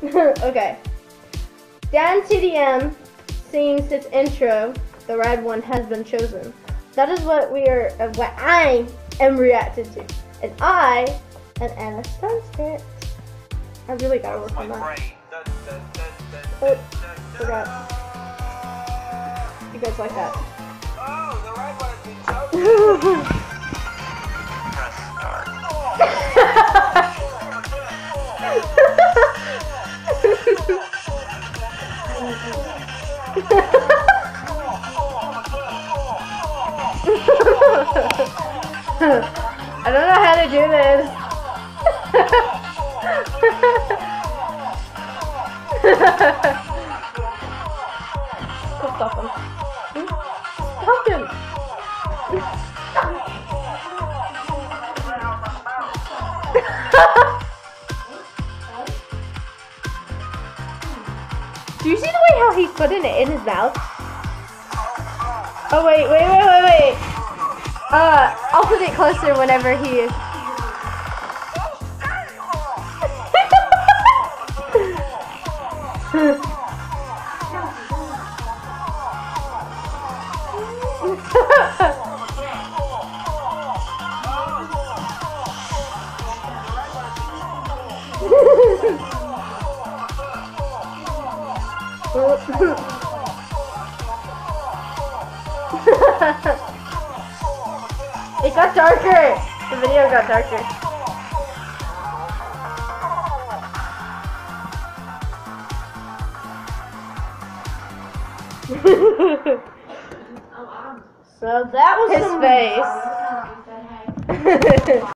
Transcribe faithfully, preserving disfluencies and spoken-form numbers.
Okay. Dan T D M sings its intro. The red one has been chosen. That is what we are. Uh, what I am reacting to, and I am Anna Sunset. I really gotta work on that. Oh, forgot. You guys like that? Oh, the red one has been chosen. Press start. I don't know how to do this. Stop him. Stop him. Do you see the way how he's putting it in his mouth? Oh wait, wait, wait, wait, wait. Uh, I'll put it closer whenever he is. It got darker. The video got darker. So that was his face.